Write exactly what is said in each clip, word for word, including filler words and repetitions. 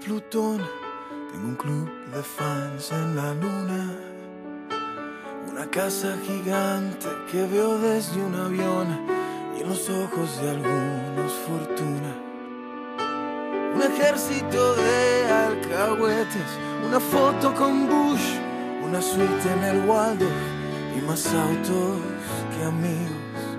Plutón, tengo un club de fans en la luna, una casa gigante que veo desde un avión y en los ojos de algunos fortuna, un ejército de alcahuetes, una foto con Bush, una suite en el Waldorf y más autos que amigos.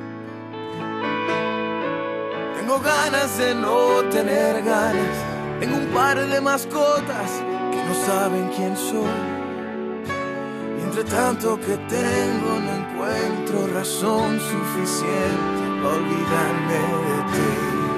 Tengo ganas de no tener ganas, tengo un par de mascotas que no saben quién soy. Y entre tanto que tengo no encuentro razón suficiente para olvidarme de ti.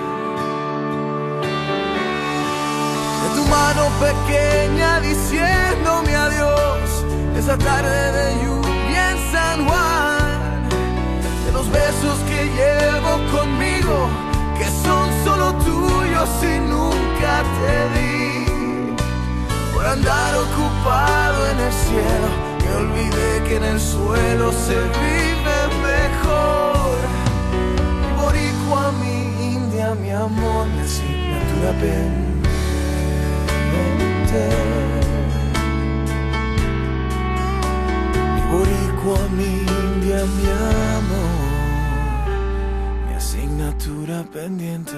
De tu mano pequeña diciéndome adiós, esa tarde de lluvia en San Juan, de los besos que llevo conmigo, que son solo tuyos y nunca te di, por andar ocupado en el cielo, me olvidé que en el suelo se vive mejor. Mi boricua, mi india, mi amor, mi asignatura pendiente. Mi boricua, mi india, mi amor, asignatura pendiente.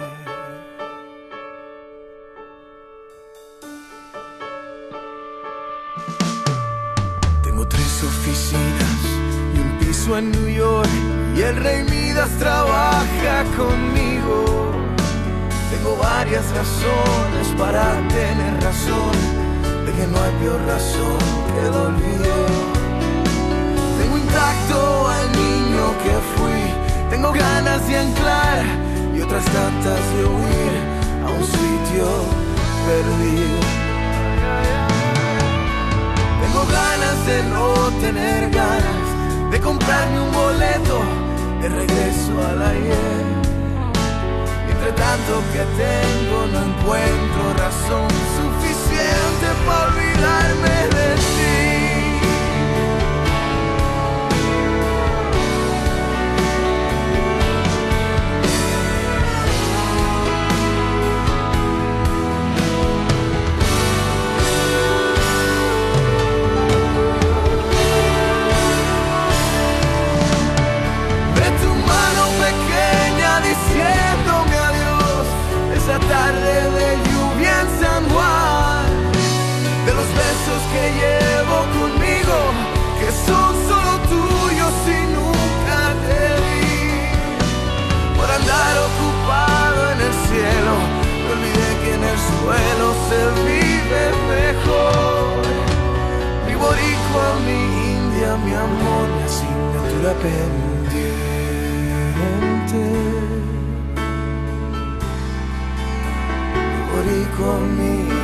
Tengo tres oficinas y un piso en New York, y el rey Midas trabaja conmigo. Tengo varias razones para tener razón de que no hay peor razón que el olvido. Tengo intacto al niño que fui, tengo ganas de anclar y otras tantas de huir a un sitio perdido. Tengo ganas de no tener ganas, de comprarme un boleto de regreso al ayer. Entre tanto que tengo no encuentro razón suficiente para olvidarme de ti. Diciéndome adiós, esa tarde de lluvia en San Juan, de los besos que llevo conmigo, que son solo tuyos y nunca te di, por andar ocupado en el cielo, me olvidé que en el suelo se vive mejor. Mi boricua, mi india, mi amor, mi asignatura pendiente. Boricua, mi